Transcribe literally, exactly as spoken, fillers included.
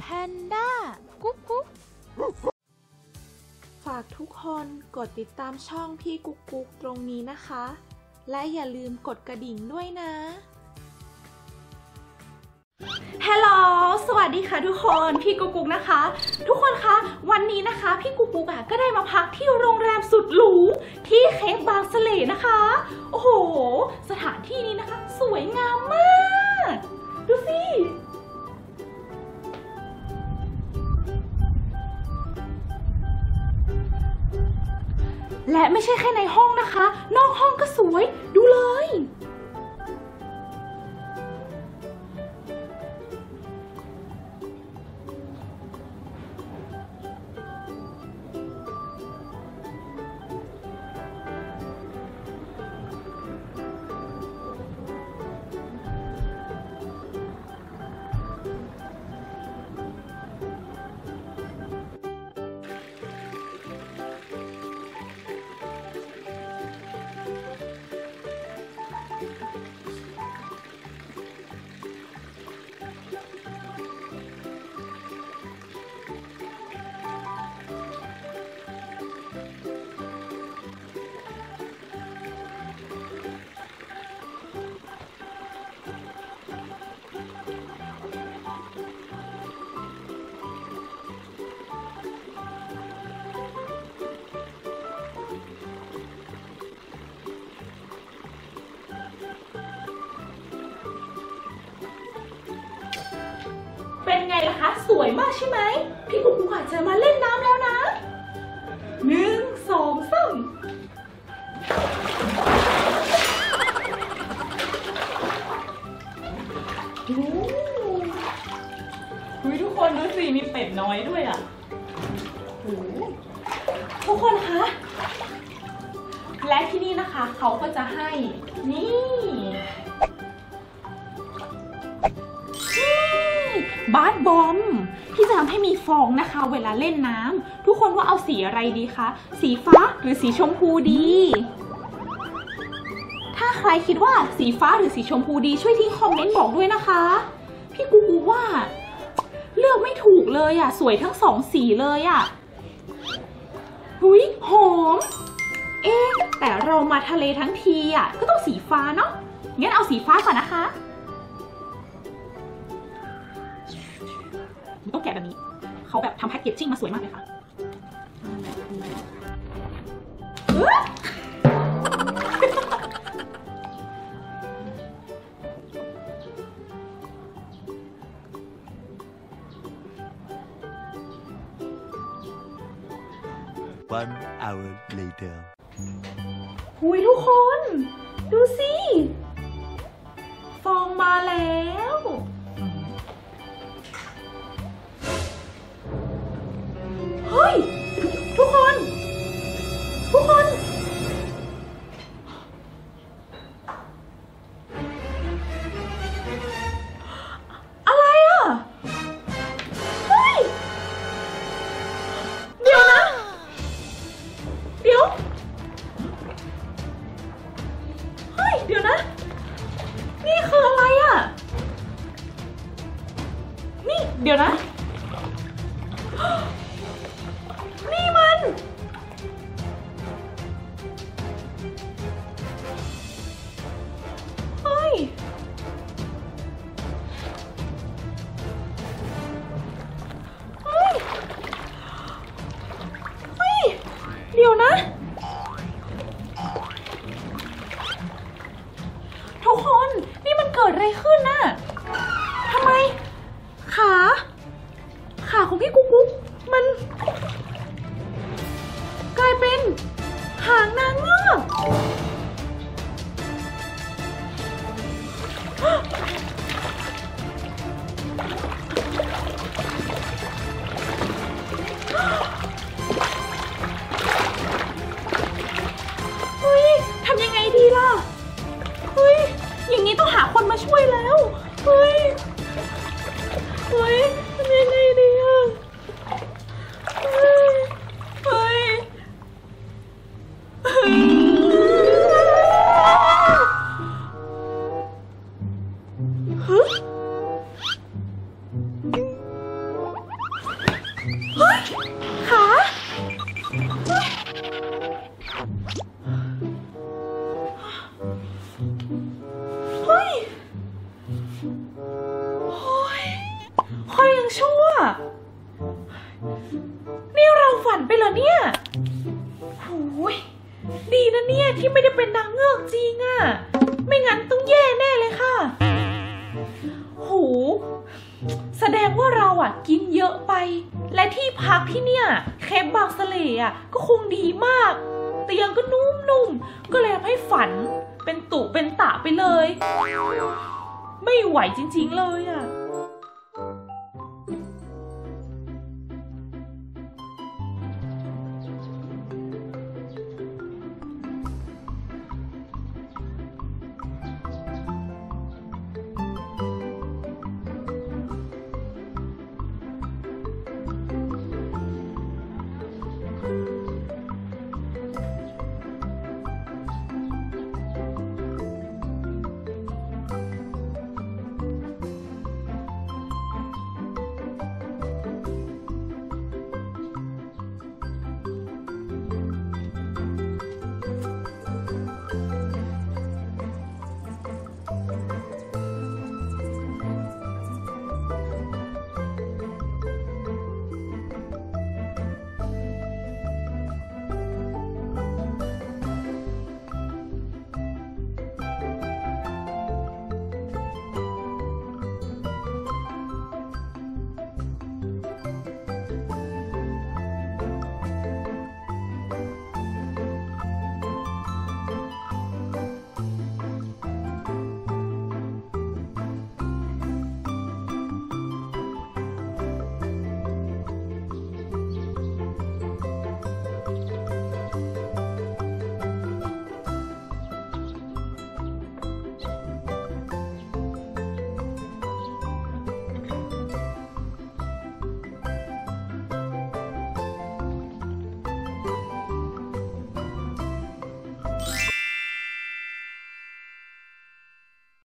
นด้ากุ๊กกุ๊กฝากทุกคนกดติดตามช่องพี่กุ๊กกุ๊กตรงนี้นะคะและอย่าลืมกดกระดิ่งด้วยนะฮัลโหลสวัสดีค่ะทุกคนพี่กุ๊กกุ๊กนะคะทุกคนคะวันนี้นะคะพี่กุ๊กกุ๊กก็ได้มาพักที่โรงแรมสุดหรูที่เคปบางสะเลนะคะโอ้โหสถานที่นี้นะคะสวยงามมากดูสิและไม่ใช่แค่ในห้องนะคะนอกห้องก็สวยดูเลยเป็นไงล่ะคะสวยมากใช่ไหมพี่กุ๊กกุ๊กอาจจะมาเล่นน้ำแล้วนะหนึ่งสองสามโอ้โหทุกคนดูสิมีเป็ดน้อยด้วยอ่ะโอ้ทุกคนคะและที่นี่นะคะเขาก็จะให้นี่บาสบอมที่จะทำให้มีฟองนะคะเวลาเล่นน้ำทุกคนว่าเอาสีอะไรดีคะสีฟ้าหรือสีชมพูดีถ้าใครคิดว่าสีฟ้าหรือสีชมพูดีช่วยทิ้งคอมเมนต์บอกด้วยนะคะพี่กูกูว่าเลือกไม่ถูกเลยอ่ะสวยทั้งสองสีเลยอ่ะหุยหอมเอ๊ะแต่เรามาทะเลทั้งทีอ่ะก็ต้องสีฟ้าเนาะงั้นเอาสีฟ้าก่อนนะคะต้องแกะแบบนี้เขาแบบทำแพ็กเกจจิ้งมาสวยมากเลยค่ะ One hour later หุยทุกคนดูสิฟองมาแล้วเฮ้ยทุกคนทุกคนอะไรอ่ะเฮ้ยเดี๋ยวนะเดี๋ยวเฮ้ยเดี๋ยวนะนี่คืออะไรอ่ะนี่เดี๋ยวนะนี่มันเฮ้ยเฮ้ยเฮ้ยเดี๋ยวนะทุกคนนี่มันเกิดอะไรขึ้นน่ะทำไมขาขาของพี่กุ๊กกุ๊กมันนี่เราฝันไปเหรอเนี่ยโอ้ยดีนะเนี่ยที่ไม่ได้เป็นนางเงือกจริงอะไม่งั้นต้องแย่แน่เลยค่ะโหแสดงว่าเราอ่ะกินเยอะไปและที่พักที่เนี่ยเคปบางสะเลอ่ะก็คงดีมากเตียงก็นุ่มๆก็เลยทำให้ฝันเป็นตุเป็นตะไปเลยไม่ไหวจริงๆเลยอ่ะ